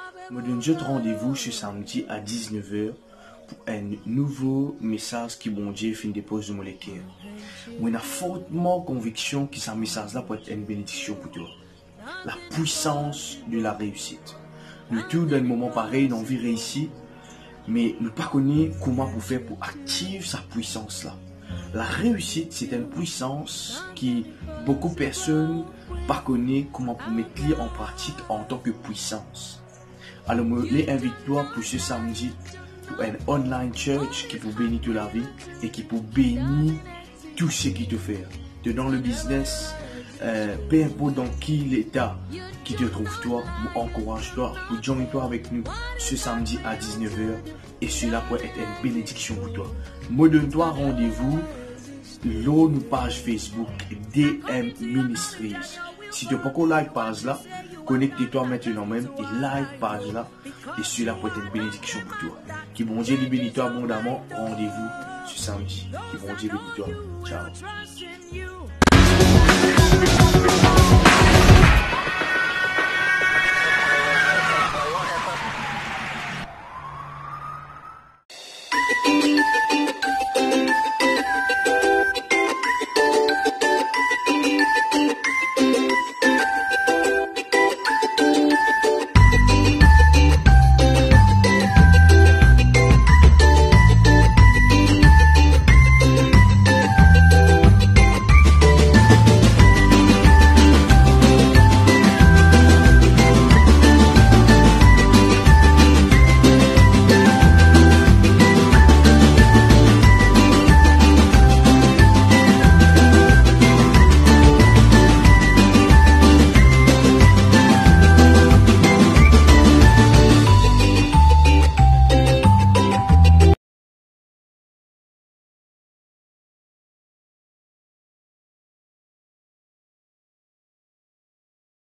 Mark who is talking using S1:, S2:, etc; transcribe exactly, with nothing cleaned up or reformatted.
S1: me donne un rendez-vous ce samedi à dix-neuf heures pour un nouveau message qui bon Dieu fin dépose de mon cœur. Moi, j'ai fortement conviction que ce message-là peut être une bénédiction pour toi. La puissance de la réussite. Nous tous dans un moment pareil, nous envie réussir, mais nous ne connaissons pas comment pour faire pour activer sa puissance-là. La réussite, c'est une puissance qui beaucoup de personnes ne connaissent pas comment pour mettre en pratique en tant que puissance. Alors, je les invite toi pour ce samedi pour un online church qui peut bénir toute la vie et qui peut bénir tout ce qui te fait. Tu es dans le business, euh, peu importe dans qui l'état qui te trouve toi, encourage-toi pour joindre toi avec nous ce samedi à dix-neuf heures et cela peut être une bénédiction pour toi. Moi, donne-toi rendez-vous dans nos page Facebook D M Ministries. Si tu n'as pas encore like page là, connecte-toi maintenant même et like page là et cela peut être une bénédiction pour toi. Qui bon Dieu bénisse toi abondamment. Rendez-vous ce samedi. Qui bon Dieu bénisse toi. Ciao.